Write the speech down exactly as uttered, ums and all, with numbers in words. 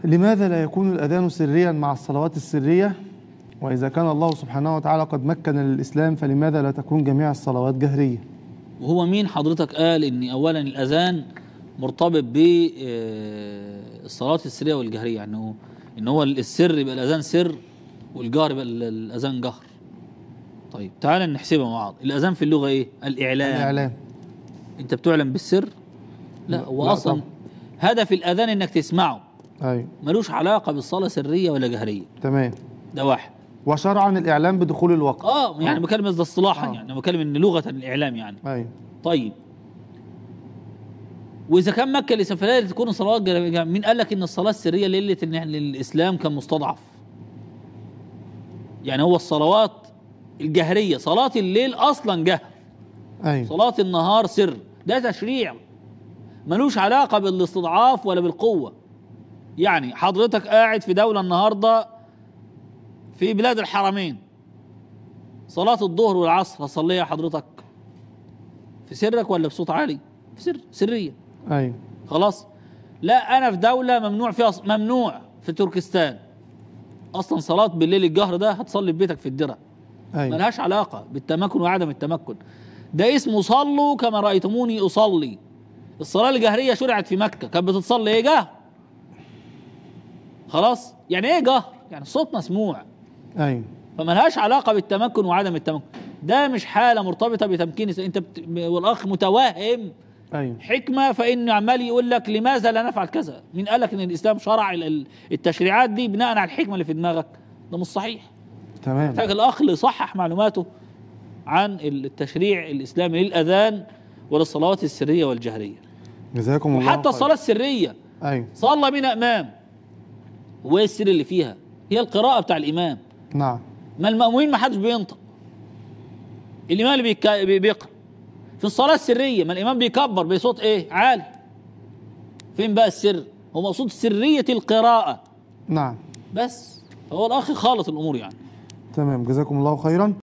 لماذا لا يكون الأذان سريا مع الصلوات السرية؟ وإذا كان الله سبحانه وتعالى قد مكن للإسلام فلماذا لا تكون جميع الصلوات جهرية؟ وهو مين حضرتك قال إن أولا الأذان مرتبط بالصلوات السرية والجهرية، يعني هو إن هو السر يبقى الأذان سر والجهر يبقى الأذان جهر. طيب تعالى نحسبها مع بعض. الأذان في اللغة إيه؟ الإعلام. الإعلام. أنت بتعلم بالسر؟ لا، هو لا أصلا طبعا. هدف الأذان إنك تسمعه. أيوة. ملوش علاقة بالصلاة سرية ولا جهرية. تمام. ده واحد. وشرعا الإعلام بدخول الوقت. اه يعني بكلم ده اصطلاحا، آه. يعني بكلم ان لغة الإعلام يعني. أيوة. طيب وإذا كان مكة لسفرية تكون الصلوات جهرية، مين قال لك إن الصلاة السرية ليلة إن الإسلام كان مستضعف؟ يعني هو الصلوات الجهرية صلاة الليل أصلا جهر. أيوة. صلاة النهار سر. ده تشريع ملوش علاقة بالاستضعاف ولا بالقوة. يعني حضرتك قاعد في دولة النهاردة في بلاد الحرمين، صلاة الظهر والعصر هتصليها حضرتك في سرك ولا بصوت عالي؟ في سر، سرية. أيوة. خلاص. لا أنا في دولة ممنوع فيها، ممنوع في تركستان أصلا صلاة بالليل الجهر ده هتصلي في بيتك في الدرة. أيوة. ملهاش علاقة بالتمكن وعدم التمكن. ده اسمه صلوا كما رأيتموني أصلي. الصلاة الجهرية شرعت في مكة، كانت بتتصلي إيه؟ جهر. خلاص. يعني إيه جهر؟ يعني الصوت مسموع. أيوة. فملهاش علاقة بالتمكن وعدم التمكن. ده مش حالة مرتبطة بتمكين انت بت... والأخ متوهم. أيوة. حكمة، فإنه عمال يقول لك لماذا لا نفعل كذا؟ مين قال لك إن الإسلام شرع التشريعات دي بناء على الحكمة اللي في دماغك؟ ده مش صحيح. تمام. محتاج الأخ اللي يصحح معلوماته عن التشريع الإسلامي للأذان وللصلوات السرية والجهرية. جزاكم الله. وحتى الصلاة السرية. أيوة. صلى بنا إمام، وإيه السر اللي فيها؟ هي القراءة بتاع الإمام. نعم. ما المأمومين ما حدش بينطق، الإمام اللي بيك... بيقرأ. في الصلاة السرية ما الإمام بيكبر بصوت إيه؟ عالي. فين بقى السر؟ هو مقصود سرية القراءة. نعم. بس هو الأخ خالط الأمور يعني. تمام. جزاكم الله خيرا.